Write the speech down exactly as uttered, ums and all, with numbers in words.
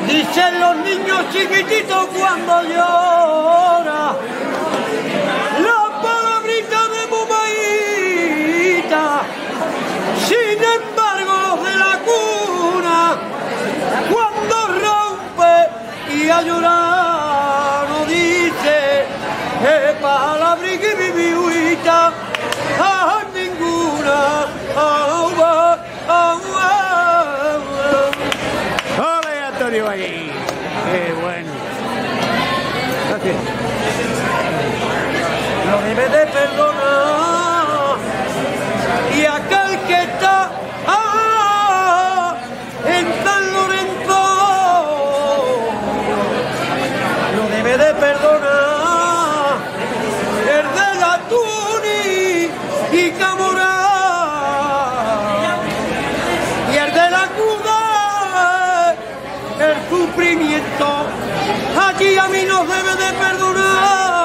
Dicen los niños chiquititos cuando llora la palabrita de mamaita. Sin embargo, los de la cuna, cuando rompe y a llorar no dice eh, palabrita y vivihuita a ninguna. Oh, oh, oh, oh. Allí. Qué bueno. Gracias. Lo debe de perdonar y aquel que está ah, en San Lorenzo lo debe de perdonar el de la Tuni y Camorá y el de la Cuba. El sufrimiento allí a mí nos debe de perdonar.